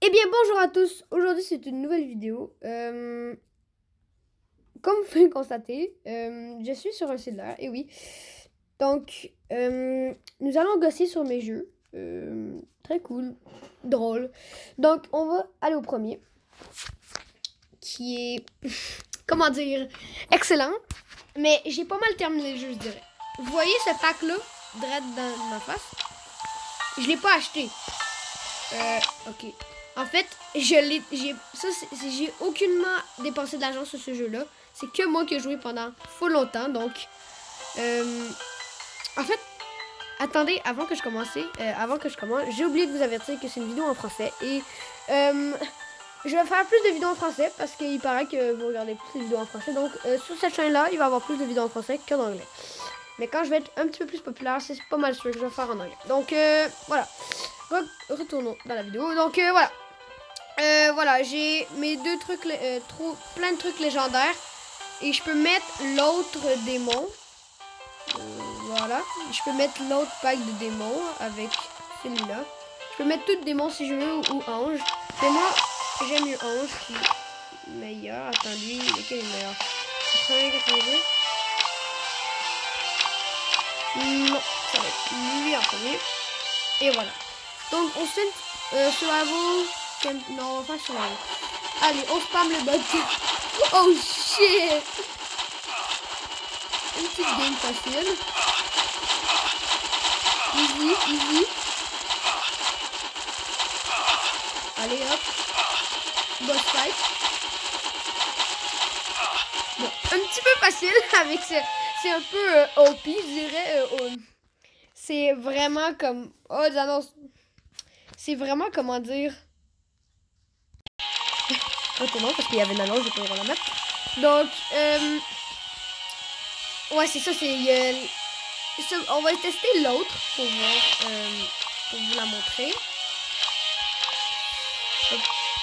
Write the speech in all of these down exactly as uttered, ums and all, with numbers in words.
Eh bien, bonjour à tous. Aujourd'hui, c'est une nouvelle vidéo. Euh, comme vous pouvez le constater, euh, je suis sur un cellulaire, et oui. Donc, euh, nous allons gosser sur mes jeux. Euh, très cool, drôle. Donc, on va aller au premier, qui est, comment dire, excellent. Mais j'ai pas mal terminé le jeu, je dirais. Vous voyez ce pack-là, direct dans ma face? Je l'ai pas acheté. Euh, ok. En fait, je l'ai, j'ai, ça, c'est, j'ai aucunement dépensé de l'argent sur ce jeu-là. C'est que moi qui ai joué pendant full longtemps, donc, euh, en fait, attendez, avant que je commence, euh, avant que je commence, j'ai oublié de vous avertir que c'est une vidéo en français et, euh, je vais faire plus de vidéos en français parce qu'il paraît que vous regardez plus de vidéos en français. Donc, euh, sur cette chaîne-là, il va y avoir plus de vidéos en français qu'en anglais. Mais quand je vais être un petit peu plus populaire, c'est pas mal sûr que je vais faire en anglais. Donc, euh, voilà. Re retournons dans la vidéo. Donc, euh, voilà. Euh, voilà, j'ai mes deux trucs, euh, trop, plein de trucs légendaires. Et je peux mettre l'autre démon. Euh, voilà. Je peux mettre l'autre pack de démons avec celui-là. Je peux mettre tout démon si je veux ou, ou ange. Mais moi, j'aime mieux ange qui est meilleur. Attends, lui, lequel est meilleur? quatre-vingts, quatre-vingt-dix? Non, ça va être lui en premier. Et voilà. Donc, on se fait euh, survival. Non, on va faire survival. Allez, on spam le bot. Oh shit! Une petite game facile. Easy, easy. Allez, hop. Boss fight. Bon, un petit peu facile avec ce... C'est un peu euh, O P, je dirais. Euh, c'est vraiment comme... Oh, j'annonce. C'est vraiment, comment dire... Retournons, parce qu'il y avait une annonce, je peux la mettre. Donc, euh... ouais, c'est ça, c'est... Euh... On va tester l'autre pour voir, euh... pour vous la montrer. Hop.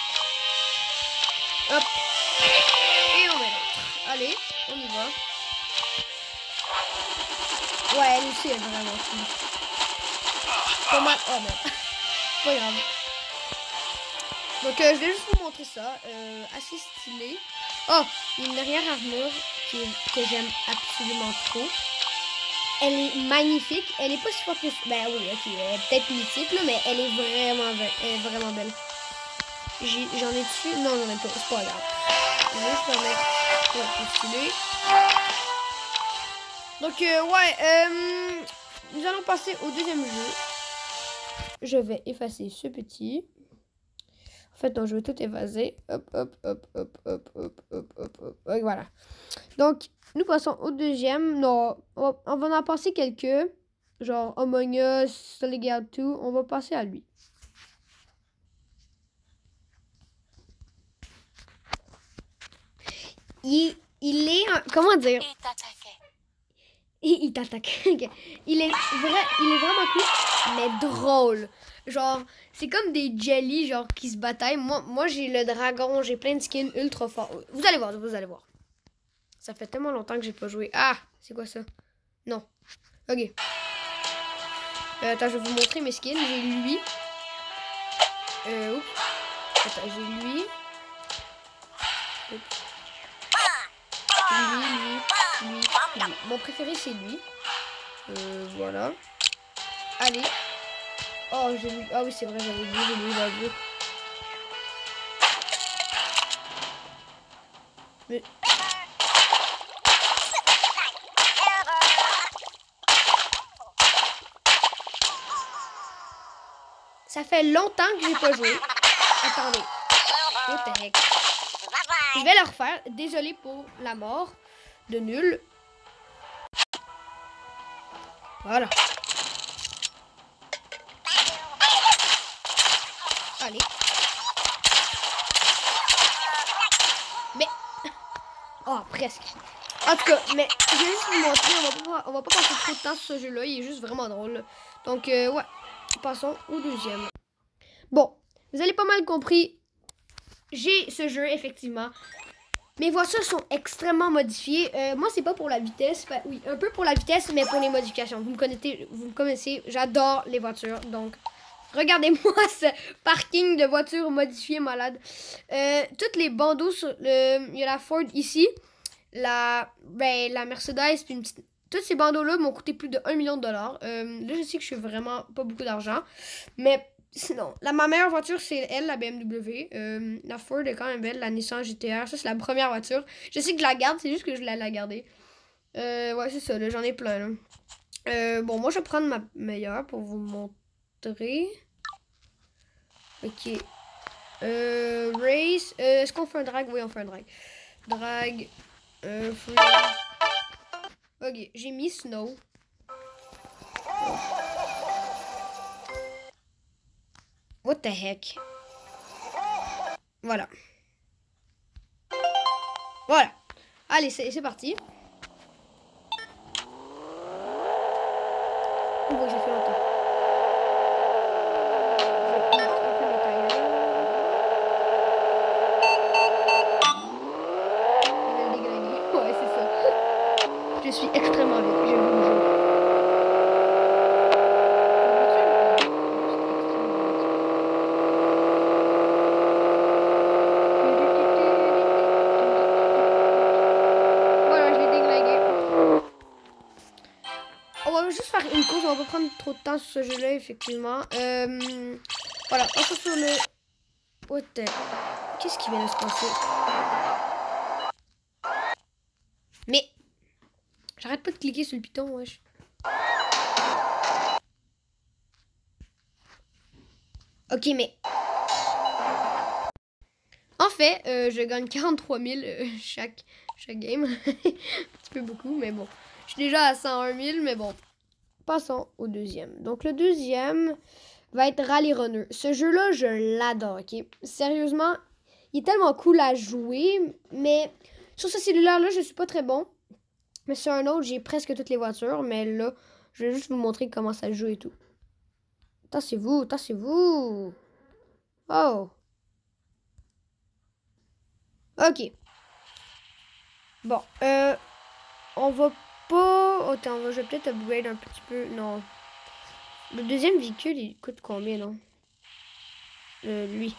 Hop. Et on met l'autre. Allez, on y va. Ouais, elle aussi est vraiment cool. Pas mal. Oh merde. C'est pas grave. Donc, euh, je vais juste vous montrer ça. Euh, assez stylé. Oh, il y a une dernière armure qui est, que j'aime absolument trop. Elle est magnifique. Elle est pas si forte que... Ben oui, ok. Elle est peut-être mythique, là, mais elle est vraiment, elle est vraiment belle. J'en ai, ai dessus? Non, j'en ai pas. C'est pas grave. Je vais juste la mettre pour être plus stylé. Donc, euh, ouais. Euh, nous allons passer au deuxième jeu. Je vais effacer ce petit. En fait, non, je vais tout effacer. Hop, hop, hop, hop, hop, hop, hop, hop, hop. Ouais, voilà. Donc, nous passons au deuxième. Non, on va, on va en passer quelques. Genre Among Us, Solid deux. On va passer à lui. Il, il est... Comment dire? Il t'attaquait. Il, il t'attaque. il, est vrai, il est vraiment cool, mais drôle. Genre, c'est comme des jelly, genre, qui se bataillent. Moi, moi j'ai le dragon, j'ai plein de skins ultra forts. Vous allez voir, vous allez voir. Ça fait tellement longtemps que j'ai pas joué. Ah, c'est quoi ça? Non. Ok. Euh, attends, je vais vous montrer mes skins. J'ai lui. Euh, oups. Attends, j'ai lui. Oups. Lui, lui, lui, lui. Mon préféré, c'est lui. Euh, voilà. Allez. Oh, j'ai lu. Ah oui, c'est vrai, j'avais oublié, j'ai lu la vie. Mais... Ça fait longtemps que j'ai pas joué. Attendez. What the heck? Je vais le refaire. Désolé pour la mort de nul. Voilà. Allez. Mais... Oh, presque. En tout cas, mais je vais juste vous montrer. On va pas, on va pas passer trop de temps sur ce jeu-là. Il est juste vraiment drôle. Donc, euh, ouais. Passons au deuxième. Bon. Vous avez pas mal compris. J'ai ce jeu, effectivement. Mes voitures sont extrêmement modifiées. Euh, moi, c'est pas pour la vitesse. Ben, oui, un peu pour la vitesse, mais pour les modifications. Vous me connaissez, vous me connaissez. J'adore les voitures. Donc, Regardez-moi ce parking de voitures modifiées malade. Euh, toutes les bandeaux sur le... Il y a la Ford ici. La, ben, la Mercedes. Puis une petite... Tous ces bandeaux-là m'ont coûté plus de un million de dollars. Euh, là, je sais que je suis vraiment pas beaucoup d'argent. Mais sinon, la, ma meilleure voiture, c'est elle, la B M W. Euh, la Ford est quand même belle. La Nissan G T R. Ça, c'est la première voiture. Je sais que je la garde. C'est juste que je voulais la garder. Euh, ouais, c'est ça. J'en ai plein. Là. Euh, bon, moi, je vais prendre ma meilleure pour vous montrer. Ok. Euh, race. Euh, Est-ce qu'on fait un drag? Oui, on fait un drag. Drag. Euh, free. Ok, j'ai mis snow. What the heck? Voilà. Voilà. Allez, c'est parti. Oh, j'ai fait longtemps. Je suis extrêmement vite. Je vais vous le jure. Voilà, je l'ai déglingué. On va juste faire une course. On va pas prendre trop de temps sur ce jeu-là, effectivement. Euh, voilà, on se sur le... What the... Qu'est-ce qui vient de se passer? Mais... J'arrête pas de cliquer sur le piton, wesh. Ok, mais... En fait, euh, je gagne quarante-trois mille euh, chaque, chaque game. Un petit peu beaucoup, mais bon. Je suis déjà à cent un mille, mais bon. Passons au deuxième. Donc, le deuxième va être Rally Runner. Ce jeu-là, je l'adore, ok? Sérieusement, il est tellement cool à jouer, mais sur ce cellulaire-là, je suis pas très bon. Mais sur un autre, j'ai presque toutes les voitures. Mais là, je vais juste vous montrer comment ça joue et tout. Tassez-vous, tassez-vous. Oh. Ok. Bon. Euh, on va pas... Attends, je vais peut-être upgrade un petit peu. Non. Le deuxième véhicule, il coûte combien, non? Euh, lui.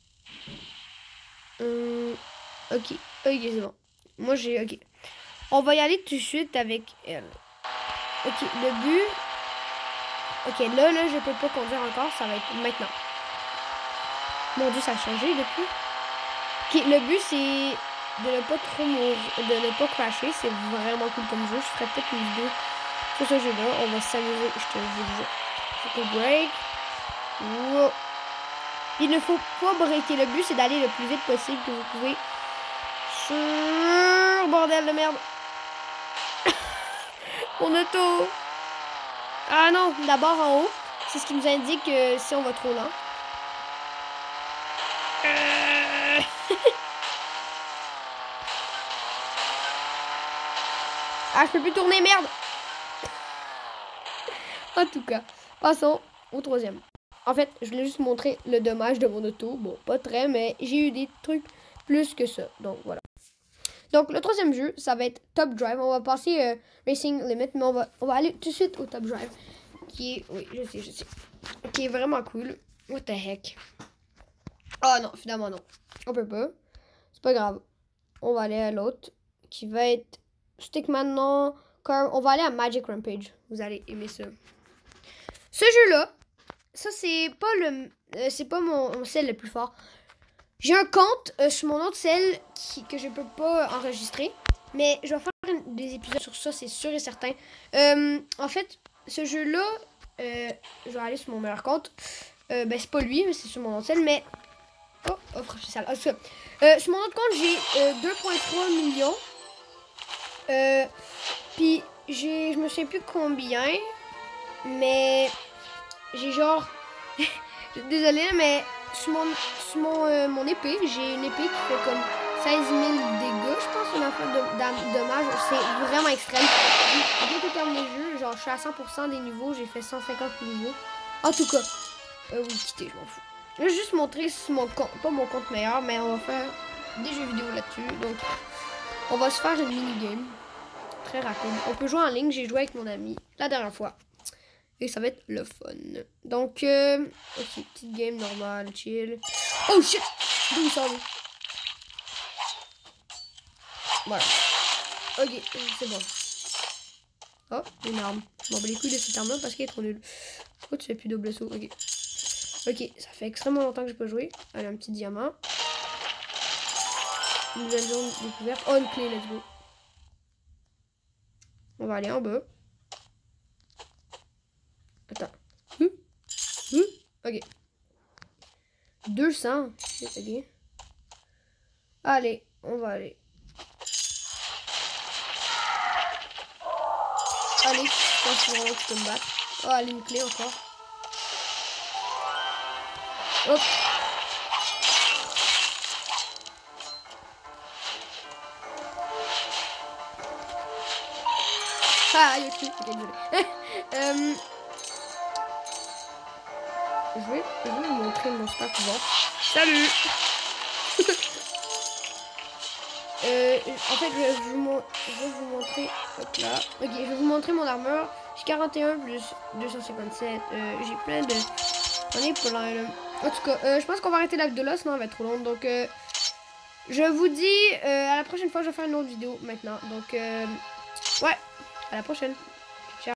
Euh, ok. Ok, c'est bon. Moi, j'ai... Ok. On va y aller tout de suite avec elle. Ok, le but... Ok, là, là, je peux pas conduire encore. Ça va être maintenant. Mon Dieu, ça a changé depuis. Ok, le but, c'est de ne pas trop mourir, de ne pas crasher. C'est vraiment cool comme jeu. Je ferai peut-être une vidéo sur ce jeu-là. On va s'amuser. Je te dis. Faut que break. Wow. Il ne faut pas breaker. Le but, c'est d'aller le plus vite possible que vous pouvez. Sur... Bordel de merde. Mon auto. Ah non, d'abord en haut. C'est ce qui nous indique euh, si on va trop lent. Euh... ah, je peux plus tourner, merde. En tout cas, passons au troisième. En fait, je voulais juste montrer le dommage de mon auto. Bon, pas très, mais j'ai eu des trucs plus que ça. Donc, voilà. Donc, le troisième jeu, ça va être Top Drive. On va passer euh, Racing Limit, mais on va, on va aller tout de suite au Top Drive. Qui est, oui, je sais, je sais. Qui est vraiment cool. What the heck. Oh non, finalement non. On peut pas. C'est pas grave. On va aller à l'autre. Qui va être Stickman, non. On va aller à Magic Rampage. Vous allez aimer ça. Ce jeu-là, ça c'est pas le, euh, c'est pas mon, mon cell le plus fort. J'ai un compte euh, sur mon autre cell qui, que je peux pas enregistrer. Mais je vais faire une, des épisodes sur ça, c'est sûr et certain. Euh, en fait, ce jeu-là, euh, je vais aller sur mon meilleur compte. Euh, ben, c'est pas lui, mais c'est sur mon autre cell. Mais. Oh, offre spéciale. Ah, euh, sur mon autre compte, j'ai euh, deux virgule trois millions. Euh, Puis, j'ai, je me souviens plus combien. Mais. J'ai genre. Désolée, mais. Sur mon, sur mon, euh, mon épée, j'ai une épée qui fait comme seize mille dégâts, je pense, une affaire de, de dommage. C'est vraiment extrême. J'ai bientôt terminé le jeu, genre je suis à cent pour cent des niveaux, j'ai fait cent cinquante niveaux. En tout cas, euh, oui, quittez, je m'en fous. Je vais juste montrer sur mon compte, pas mon compte meilleur, mais on va faire des jeux vidéo là-dessus. Donc, on va se faire une mini-game très rapide. On peut jouer en ligne, j'ai joué avec mon ami la dernière fois. Et ça va être le fun. Donc, euh, ok, petite game normale, chill. Oh shit! D'où ça va? Voilà. Ok, c'est bon. Oh, une arme. Bon, bah les couilles de cette arme-là parce qu'elle est trop nulle. Pourquoi tu fais plus double saut? Ok. Ok, ça fait extrêmement longtemps que je peux jouer. Allez, un petit diamant. Une nouvelle zone découverte. Oh, une clé, let's go. On va aller en bas. Attends. Hum? Hum? Ok. deux cents. Ok. Allez, on va aller. Allez, je pense que tu peux me battre. Oh, allez, une clé encore. Hop. Ah, il y a cru. Ok, désolé. euh, je, vais, je vais vous montrer mon super pouvoir. Salut. euh, En fait, je vais, vous, je vais vous montrer. Hop là. Ok, je vais vous montrer mon armure. J'ai quarante et un plus deux cent cinquante-sept. Euh, J'ai plein de. On est plein là. En tout cas, euh, je pense qu'on va arrêter la vidéo là, sinon elle va être trop longue. Donc, euh, je vous dis euh, à la prochaine fois. Je vais faire une autre vidéo maintenant. Donc, euh, ouais, à la prochaine.